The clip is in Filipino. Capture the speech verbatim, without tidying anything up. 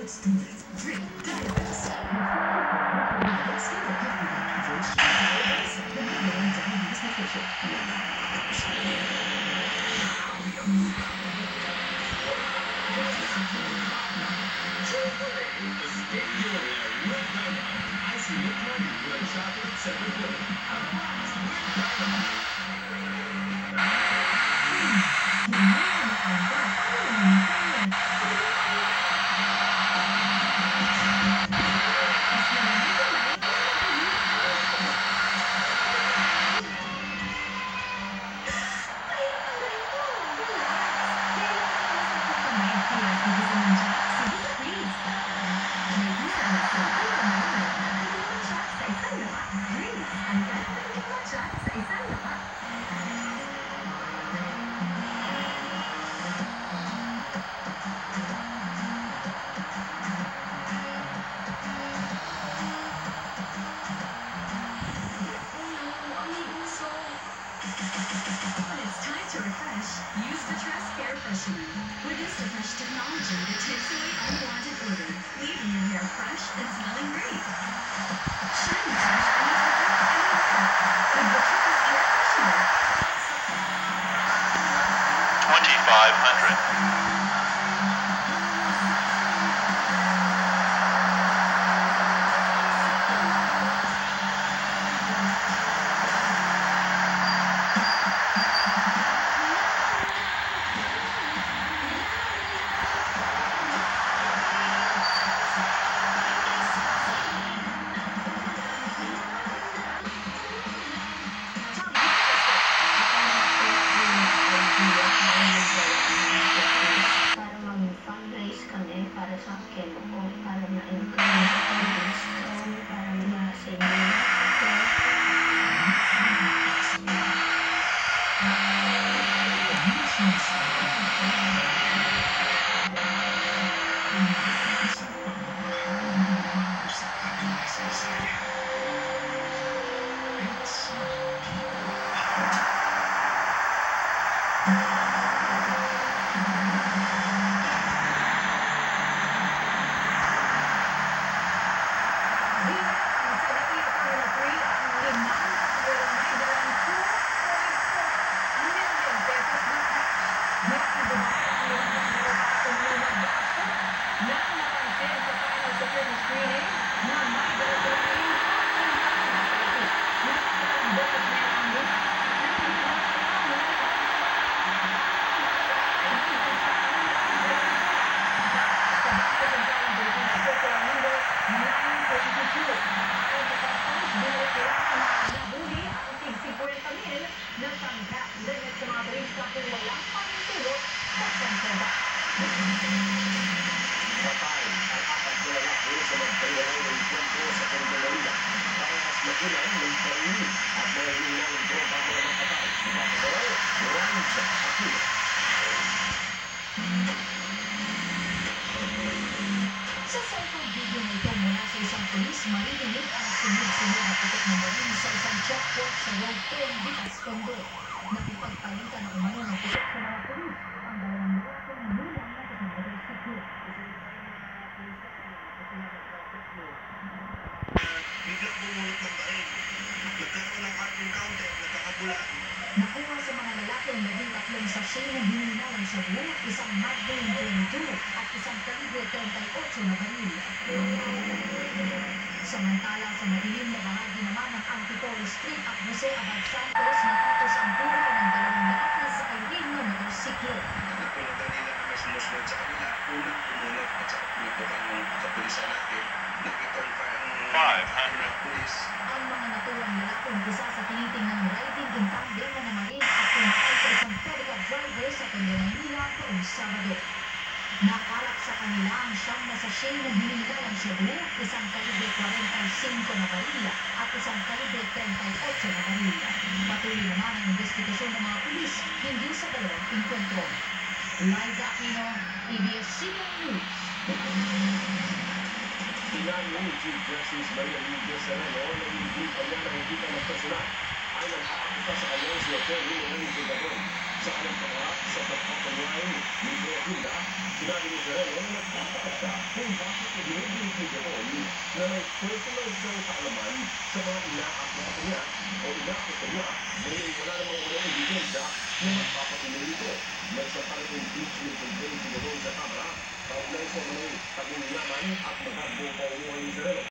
twenty-five hundred. Sa cellphone video na ito mula sa isang polis, maririnig ang sunod-sunod na putok ng baril sa isang checkpoint sa Road ten, Bitas, Tondo. Nakipagpalitan ang umano ng putok sa mga polis. Ang dalawang lalakong ninulang na sa motorsiklo. Bigla bumulot ng baril. Nagkaroon ng hard encounter, nagkakabulaan. Nakuha sa mga lalaki ang naging tatlong sachet na hininalan sa buhok, isang Magnum twenty-two at isang kalibre thirty-eight na baril. Samantala sa madilim na bahagi naman ng Antipolo Street at Jose Abad Santos, natapos ang buhay ng dalawang lalaki sa Irene na motorsiklo. Napulatan nila na may sumusunod sa kanila, unang pumunot at saka pinipukan ng kapulisan natin. Nag-confirm five hundred. pulis. Ang mga natuwang lalaki umpisa sa tinitingnan riding in tandem na namaril at kumakay sa isang pedicab driver sa Tondo, Manila noong Sabado. Nakalap sa kanila ang siyam na sachet na hininilalang shabu, isang kalibre forty-five na baril at isang kalibre thirty-eight na baril. Patuloy naman ang investigasyon ng mga pulis hindi sa dalawang inkwentro. Liza Aquino, A B S C B N News. Tinanong ni Chief Justice Maria Luisa Sereno na hindi pa niya nakikita ng personal ang ang aakusa sa kanyang si Atty. Lorraine Tigadon. Sa kanyang pangarap sa pagpapalain ni Hilda, sinabi ni Sereno na nagtataka siya kung bakit ibinigay ni Tigadon na may personal siyang kaalaman sa mga inaakusa niya o inaakusa niya dahil wala namang walang ebidensya na magpapatuloy ito. Nagsampa ng impeachment complaint si Tigadon sa Kamara kaugnay sa mga tagong yaman at magagbo pauuhay ni Sereno.